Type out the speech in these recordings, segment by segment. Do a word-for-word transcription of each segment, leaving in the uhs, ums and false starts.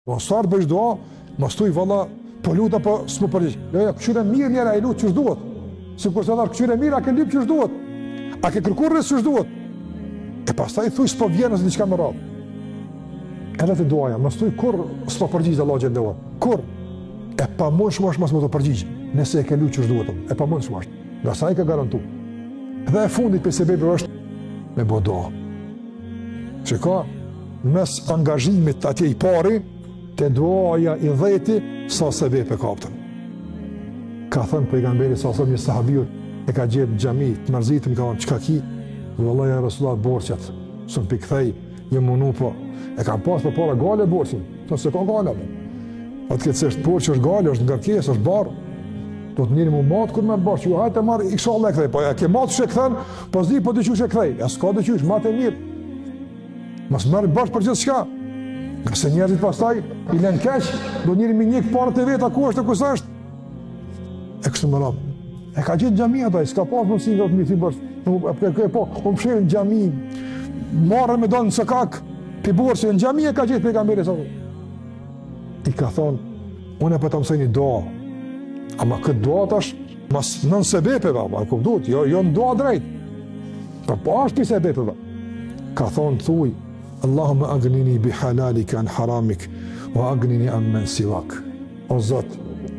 Po sa të bësh dua, mos thuj valla po lut apo s'më përgjigj. Jo, jo, këshire mirë njëra i lut ç'është duhet. Sikur të thotë këshire mirë a ke lyp ç'është duhet. A ke kërkuar rreth ç'është duhet. E pastaj thuj s'po vjen as diçka më radh. Edhe të duaja, mos thuj kur s'po përgjigj Allahu xhallahu. Kur e pamundshëm është mos më të përgjigj. Nëse e ke lut ç'është duhet. E pamundshëm është. Nga sa i ka garantu. Dhe e fundit për sebebi është me bo doa. Që ka mes angazhimit atje i pari, të duaja i dheti, sa sebebi e kaptën. Ka thënë pejgamberi sa thëmë një sahabiur, e ka gjithë gjami, të mërzitëm, ka thënë, qka ki? Dhe Allah e Rasullat borqet, së më pikthej, një munu po, e ka pas për para gale borqin, të se ka gale. Atë këtë se është borqë, është gale, është ngarkes, është barë, do të njëri mu matë kur me të barë, që ju hajtë e marë, i shala e këthej, po e ke matë që e këthën, po zdi, po dëqysh e këthej, e s'ka dëqysh, matë e mirë. Mas mërë bashkë për gjithë shka. Këse njerëzit pastaj, i len keq, do njëri mi njëkë parët e veta, ku është e kus është. E kështë më rapë. E ka gjithë gjami ataj, s'ka pas mësi nga të mi thimë bërë, po, unë pëshirë në gjami, marrë me do në sëkak, pi borë, që në gjami e ka gjithë pejgamberi, sa i ka thonë, unë e për të mësej një doa, ama këtë doa tash, mas nën sebepeve, ma ku duhet, jo, jo në doa drejt, për po ashtë pi sebepeve. Ka thonë, thuj, Allahumma agnini bi halalika an haramik, wa agnini ammen siwak. O Zot,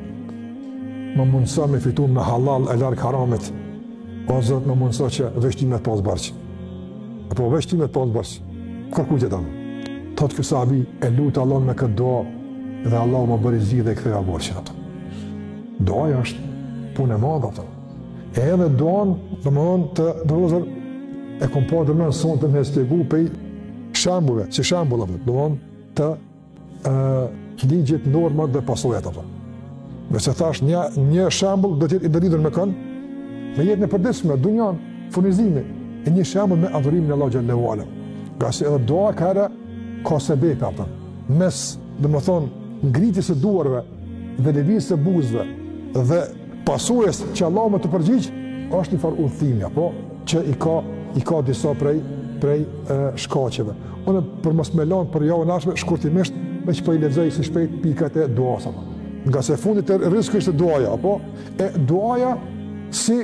më mundësa me fitu me halal e larkë haramit, o Zot, më mundësa që veshtimet pas barqë. Apo veshtimet pas barqë, kërkujtë e tamë. Thotë kësa abi, e lutë Allah me këtë doa, dhe Allah më bëri zi dhe i ktheja barqën atë. Doaja është punë e madhe atë. E edhe doan, dhe më thonë të dërëzër, e kom pa dhe më nëson të me spjegu pej shambuve, që shambullave, dhe më thonë të uh, ligjit, normat dhe pasojat atë. Nëse thash një, një shambull dhe tjetë i dëridur me kënë, me jetë në përdisme, dunjan, furnizimi, e një shambull me adhurimin e Allah xhallahu ala. Nga se edhe doa ka era ka sebepe atë. Mes, dhe më thonë, ngritjes së duarve dhe lëvizjes së buzëve dhe pasojës që Allah më të përgjigj, është një farë udhëtimi, apo që i ka i ka disa prej prej e, shkaqeve. Unë për mos me lanë për javën ardhshme shkurtimisht me që po i lexoj si shpejt pikat e duas apo. Nga se fundit e rrezikut është duaja, apo e duaja si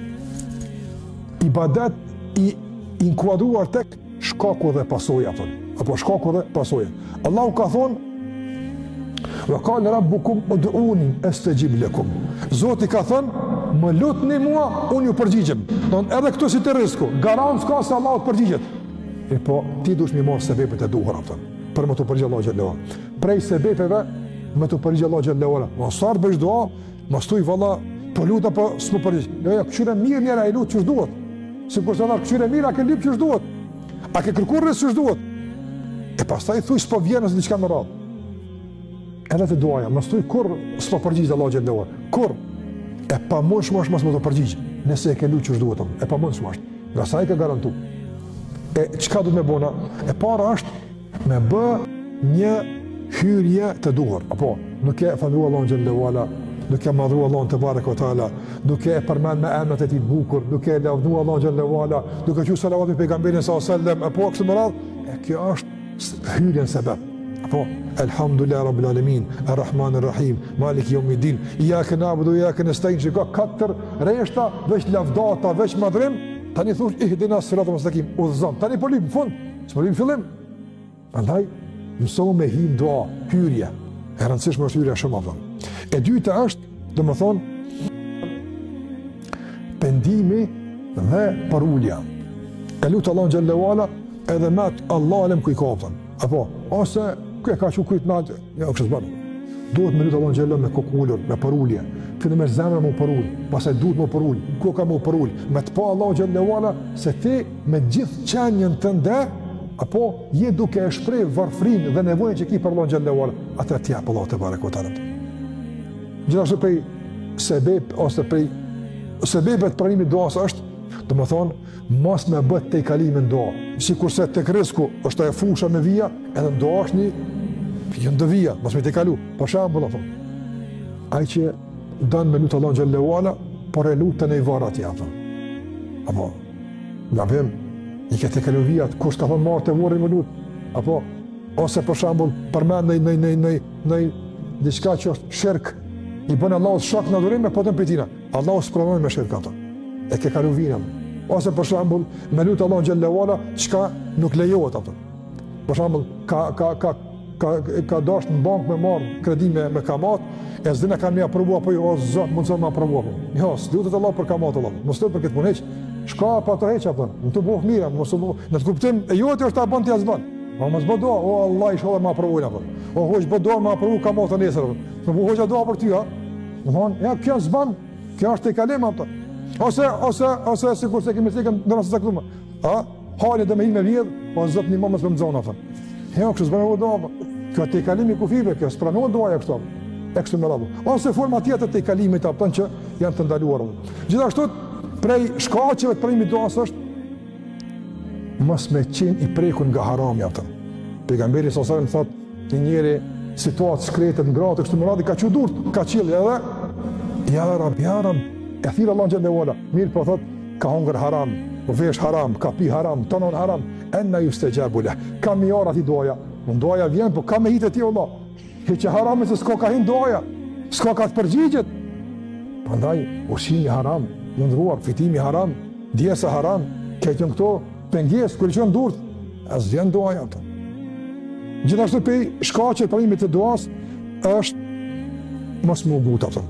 ibadet i inkuadruar tek shkaku dhe pasoja apo. Apo shkaku dhe pasoja. Allahu ka thonë wa qala rabbukum ud'uni astajib lakum. Zoti ka thënë, më lutni mua, unë ju përgjigjem. Don edhe këtu si të rreziku, garancë ka se Allahu të përgjigjet. E po ti dush më marr sebepet e duhura ato. Për më të përgjigj Allahu xhallahu. Prej sebepeve më të përgjigj Allahu xhallahu. Mos sa bësh dua, mos thuj valla po lut apo s'më përgjigj. Jo, jo, këshire mirë njëra i lut ç'është duhet. Sikur të thotë këshire mirë a ke lyp ç'është duhet. A ke kërkuar rreth ç'është duhet. E pastaj thuj s'po vjen as diçka më radh. Edhe të duaja, mos thuj kur s'po përgjigj Allahu xhallahu. Kur e pamundshëm është mos më të përgjigj. Nëse e ke lut ç'është duhet. E pamundshëm është. Nga sa i ka garantu. E çka do të më bëna? E para është me bë një hyrje të duhur. Apo nuk e falëruar Allahun xhallahu ala, nuk e madhruar Allahun te bareka ve taala, nuk e përmend me emrat e tij të bukur, nuk e lavdruar Allahun xhallahu ala, nuk e thua salavat pe pejgamberin sallallahu alaihi wasallam, apo kështu me radhë. E kjo është hyrjen sebab. Apo elhamdulillah rabbil alamin, arrahman arrahim, malik yawmiddin, iyyaka na'budu wa iyyaka nasta'in. Ka katër rreshta, veç lavdata, veç madhrim. Tani thush ihdina siratal mustaqim, udhëzon. Tani po lim fund, s'po lim fillim. Prandaj mëso me him dua, hyrje. E rëndësishme është hyrja shumë avon. E dyta është, domethënë, pendimi dhe parulja. E lut Allahun xhallahu ala edhe me atë Allah alem ku i kapën. Apo ose ku e ka qenë kujt natë, jo kështu bën. Duhet me lut Allahun xhallahu me kokulur, me parulje. Fillim me zemra me parul, pastaj duhet me parul, koka me parul, me të pa Allahu xhallahu ala se ti me gjithë qenjen tënde apo je duke e shpreh varfrinë dhe nevojën që ki për Allahun xhallahu ala, atë ti apo Allahu te barekuhu te ala. Gjithashtu prej sebeb ose prej sebebet pranimit duas është, domethënë mos me bë te kalimin do. Sikurse tek rreziku është ajo fusha me vija, edhe do është një jo do vija, mos me te kalu. Për shembull apo ai që don me lut Allahun xhallahu ala, por e lutën e varr atij apo. Apo na vëm i ka te kalu vijat, kush ka thonë marrë të vorrin me lut, apo ose për shembull përmend në në në në në diçka që është shirk, i bën Allahu shok në adhurim me potën petina. Allahu s'pranon me shirk ato. E ke kalu vinën. Ose për shembull me lut Allahu xhallahu ala çka nuk lejohet ato. Për shembull ka ka ka ka ka dashur në bankë me marr kredi me me kamat, e s'dina kanë më aprovuar apo jo, zot mund të më aprovuar. Jo, lutet Allah për kamat Allah. Mos lut për këtë punë. Shka pa të heq apo. Nuk të bëh mirë, mos u bëh. Në të kuptim e jote është ta bën ti azban. Po mos bëdo, o Allah inshallah më aprovojnë apo. O hoq bëdo më aprovu kamatën nesër. Po hoq do për ty ha. Domthon, ja kjo s'ban, kjo është te kalim apo. Ose ose ose sikur se kemi thënë në rast të caktuar. Ha? Hali do më hinë me vjedh, po zot një moment më nxon atë. Jo, kështu s'bën do. Kjo te kalimi kufive, kjo s'pranon doja kështu. Ekstu me radhë. Ose forma tjetër te kalimit apo që janë të ndaluara. Gjithashtu prej shkaqeve të pranimit duas është mos me qenë i prekur nga harami atë. Pejgamberi sallallahu alajhi wasallam thotë një njeri situatë shkretet ngratë kështu me radhë ka çu durt, ka qiell edhe ja rab, ja rab, e thirr Allah xhallahu ala. Mirë po thotë ka hungër haram, po vesh haram, ka pi haram, tonon haram, enna yustajabu lah. Kam i ora ti doja. Mund doja vjen, po ka me hitë ti Allah. Hiç haram se s'ka ka hin doja. S'ka ka të përgjigjet. Prandaj ushimi haram, ndruar fitimi haram, djesa haram, këto këto pengesë kur janë durt, as vjen doja ato. Gjithashtu pe shkaqet pranimit të duas është mos më gut ato.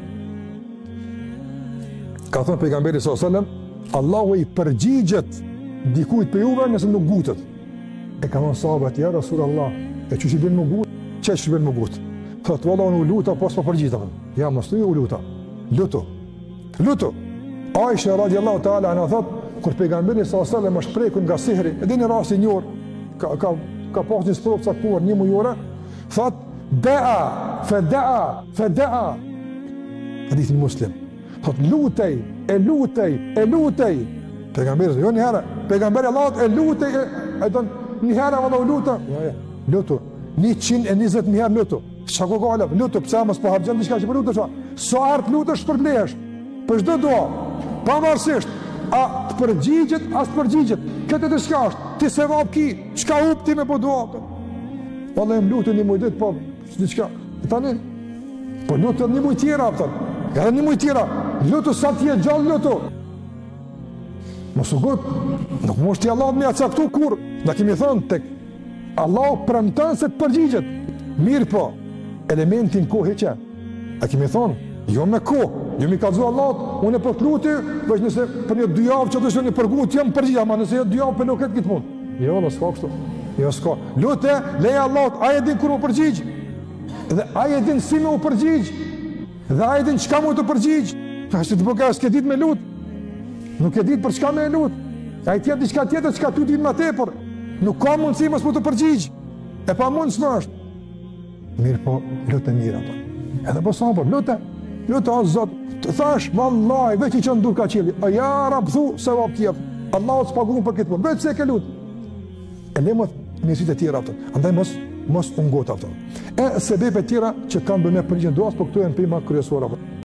Ka thënë pejgamberi sallallahu alajhi wasallam, Allahu i përgjigjet dikujt për juve nëse nuk gutet. E ka thënë sahabët, ja Rasulullah, e çu si bën më gut, çesh bën më gut. Thotë valla unë luta pas po përgjigjem. Ja mos tu u luta. Luto. Luto. Aisha radiallahu ta'ala ana thot, kur pejgamberi sallallahu alajhi wasallam është prekur nga sihri, edhe në rast i njëor, ka ka ka pas një sprov caktuar një mujore, thot da'a, fa da'a, fa da'a. Hadith Muslim. Thot lutej, e lutej, e lutej. Pejgamberi jo një herë, pejgamberi Allahut e lutej, e don një herë valla u luta. Jo, jo. Luto. njëqind e njëzet mijë herë luto. Çka ko gala, luto pse mos po harxhon diçka që po lutesh. Sa art lutesh për lesh. Për çdo dua. Pavarësisht a të përgjigjet, as të përgjigjet. Këtë të shka është, ti se vap ki, çka hup ti me po dua. Valla më lutë një muj ditë, po diçka. Tani po lutë një muj tjera apo. Edhe një muj tjera. Lutu sa ti e gjallë lutu. Mos u gut, nuk mos ti Allah më caktu kur. Na kemi thënë tek Allah premton se të përgjigjet. Mirë po, elementin kohë që. A kemi thonë, jo me kohë, jo mi ka zhu Allah, unë e për të luti, veç nëse për një dy javë që të shë një përgut, jam përgjigja, ma nëse jo dy javë për nuk këtë këtë punë. Jo, në s'ka kështu. Jo, s'ka. Lute, leja Allah, aje din kur u përgjigj, dhe aje din si me u përgjigj, dhe aje din qka mu të përgjigj. Ashtë të përka, s'ke dit me lut, nuk e dit për qka me e lut, a i tjetë diçka tjetër, qka tu dit ma tepër, nuk ka mundësi mos mu të përgjigj, e pa mundës më është. Mirë po, lutë mirë ato. Edhe po sabër, lutë, lutë o Zot, të thash, vallaj, veç i që ndur ka qili, a ja rab thu, se vab tjep, Allah o të spagun për këtë punë, veç se ke lutë. E lemët mirësit e tjera ato, andaj mos, mos ungot ato. E sebebe tjera që kanë bëme përgjën duas, po këtu e në prima kryesora.